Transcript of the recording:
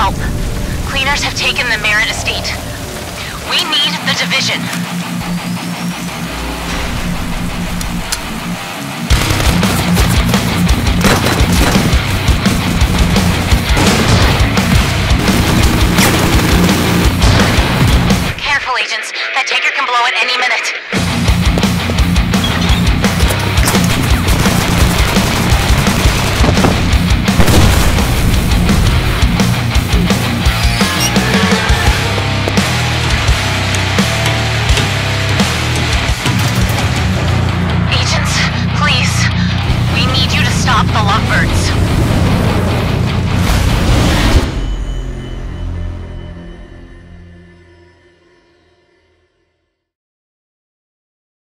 help. Cleaners have taken the Meret Estate. We need the division.